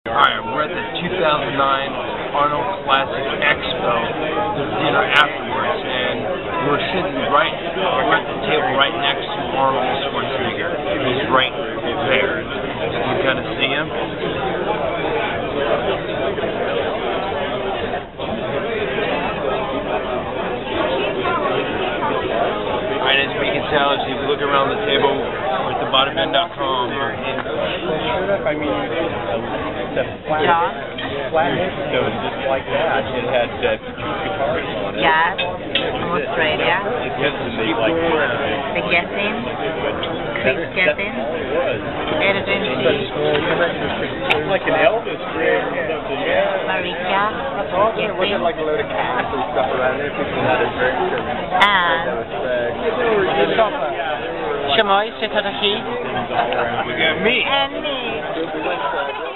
Alright, we're at the 2009 Arnold Classic Expo, the dinner afterwards, and we're at the table right next to Arnold Schwarzenegger. He's right there. You kind of see him? Alright, as we can tell, as you look around the table, we're at the bodybuilding.com. John? So it's just like that. It had guitars on it. Yes, from Australia. It gives them the like The Getting, Chris Getting, Edwin G. like an Elvis rig. Marika Getting, Like a load of cats and stuff around there. People had a drink. and شما ستاره کی؟ We got me. and me.